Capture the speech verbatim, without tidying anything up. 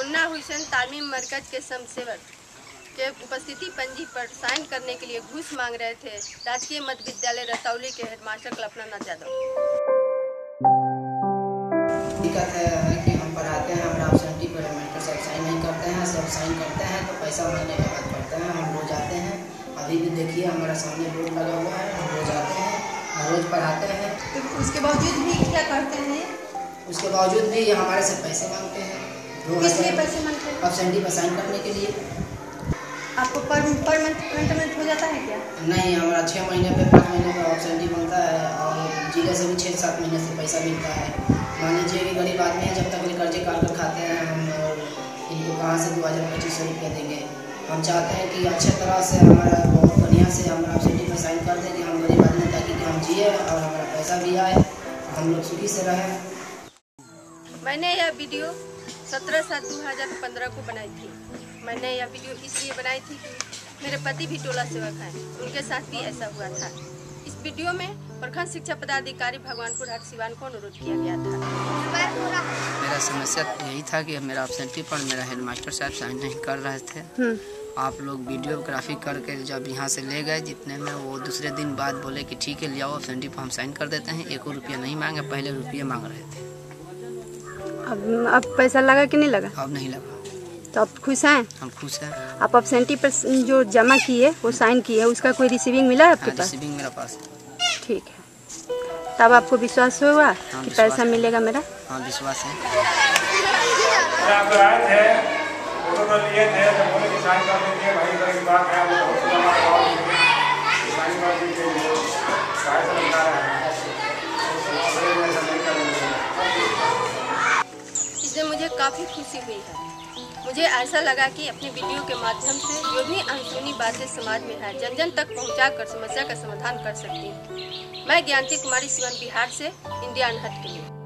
मुन्ना हुसैन तालीम मरकज के समसेवक के उपस्थिति पंजी पर साइन करने के लिए घूस मांग रहे थे राजकीय मध्य विद्यालय रतौली के हेडमास्टर कल्पना नाथ यादव। दिक्कत है, है कि हम पढ़ाते हैं, हमारा एब्सेंटी पर मेंटर सब साइन नहीं करते हैं। सब साइन करते हैं तो पैसा महीने के बाद पड़ते हैं। हम रोज आते हैं, अभी भी देखिए हमारा सामने बोर्ड लगा हुआ है। हम रोज आते हैं, रोज पढ़ाते हैं। तो उसके बावजूद भी क्या करते हैं? उसके बावजूद भी ये हमारे से पैसे मांगते हैं। किस लिए पैसे मांगते हैं? एब्सेंटी पर साइन करने के लिए। आपको पर पर मंथ पेमेंट हो जाता है क्या? नहीं, हमारा छः महीने पे पाँच महीने का एब्सेंटी बनता है और जिले से भी छः सात महीने से पैसा मिलता है। मान लीजिए कि गरीब आदमी है, जब तक ये कर्जे काट कर खाते हैं हम, और इनको कहाँ से दो हज़ार पच्चीस सौ रुपया देंगे। हम चाहते हैं कि अच्छे तरह से हमारा बहुत बढ़िया से हमारा एब्सेंटी पर साइन कर दें कि हम गरीब आदमी, ताकि हम जिए और हमारा पैसा भी आए, हम लोग सुखी से रहें। मैंने यह वीडियो सत्रह सात दो हज़ार पंद्रह को बनाई थी। मैंने यह वीडियो इसलिए बनाई थी कि मेरे पति भी टोला सेवक हैं, उनके साथ भी ऐसा हुआ था। इस वीडियो में प्रखंड शिक्षा पदाधिकारी भगवानपुर हट सिवान को अनुरोध किया गया था। मेरा समस्या यही था कि मेरा एब्सेंटी पर मेरा हेडमास्टर साहब साइन नहीं कर रहे थे। आप लोग वीडियोग्राफी करके जब यहाँ से ले गए, जितने में वो दूसरे दिन बाद बोले कि ठीक है ले आओ एब्सेंटी पर हम साइन कर देते हैं। एक रुपया नहीं मांगे, पहले रुपये मांग रहे थे। अब अब पैसा लगा कि नहीं लगा? अब नहीं लगा। तो आप खुश हैं? हम खुश हैं। आप एब्सेंटी पर जो जमा किए वो साइन किए, उसका कोई रिसीविंग मिला है आपके हाँ, पास? रिसीविंग मेरा पास है। ठीक है, तब आपको विश्वास होगा हाँ, कि विश्वास पैसा है। मिलेगा मेरा? हाँ, विश्वास है। आप आए थे, फोटो तो लिए थे, तो बोले कि साइन कर दीजिए भाई, इधर की बात है, वो बहुत सी जमा करवाओ, साइन कर दीजिए। काय से लगा रहा है, इससे मुझे काफ़ी खुशी हुई है। मुझे ऐसा लगा कि अपने वीडियो के माध्यम से जो भी अनसुनी बातें समाज में है, जन जन तक पहुंचाकर समस्या का समाधान कर सकती हूँ। मैं ज्ञानती कुमारी सिवन बिहार से इंडिया अनहट के लिए।